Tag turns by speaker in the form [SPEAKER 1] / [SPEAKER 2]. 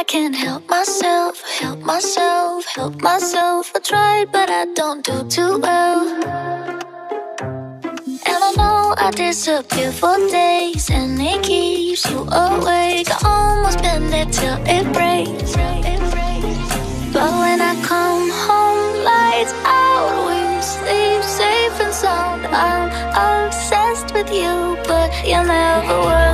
[SPEAKER 1] can't help myself, help myself, help myself. I tried, but I don't do too well. And I know I disappear for days, and it keeps you awake. I almost bend it till it breaks. But when I come home, lights out, we sleep safe and sound. I'm obsessed with you, but you never were.